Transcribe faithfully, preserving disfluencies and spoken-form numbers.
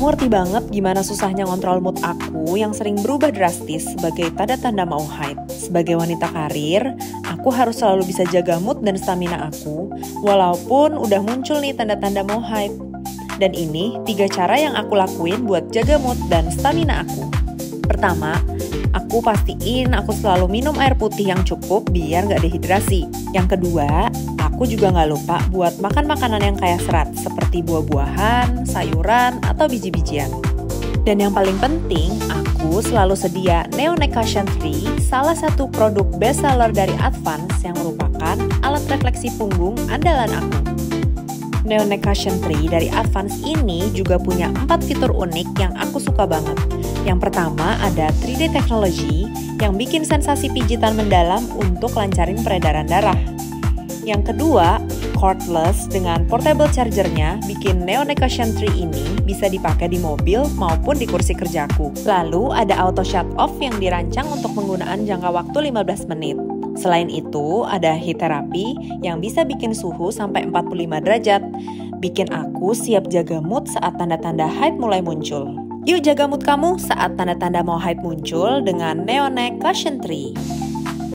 Aku ngerti banget gimana susahnya ngontrol mood aku yang sering berubah drastis sebagai tanda-tanda mau haid. Sebagai wanita karir, aku harus selalu bisa jaga mood dan stamina aku, walaupun udah muncul nih tanda-tanda mau haid. Dan ini tiga cara yang aku lakuin buat jaga mood dan stamina aku. Pertama, aku pastiin aku selalu minum air putih yang cukup biar gak dehidrasi. Yang kedua, aku juga gak lupa buat makan makanan yang kaya serat seperti buah-buahan, sayuran, atau biji-bijian. Dan yang paling penting, aku selalu sedia Neonac Cushion three, salah satu produk best seller dari Advance yang merupakan alat refleksi punggung andalan aku. Neonac Cushion three dari Advance ini juga punya empat fitur unik yang aku suka banget. Yang pertama ada three D Technology yang bikin sensasi pijitan mendalam untuk lancarin peredaran darah. Yang kedua, cordless dengan portable chargernya bikin Neonac Cushion three ini bisa dipakai di mobil maupun di kursi kerjaku. Lalu ada auto shut off yang dirancang untuk penggunaan jangka waktu lima belas menit. Selain itu, ada heat therapy yang bisa bikin suhu sampai empat puluh lima derajat, bikin aku siap jaga mood saat tanda-tanda haid mulai muncul. Yuk jaga mood kamu saat tanda-tanda mau haid muncul dengan Neonac Cushion three.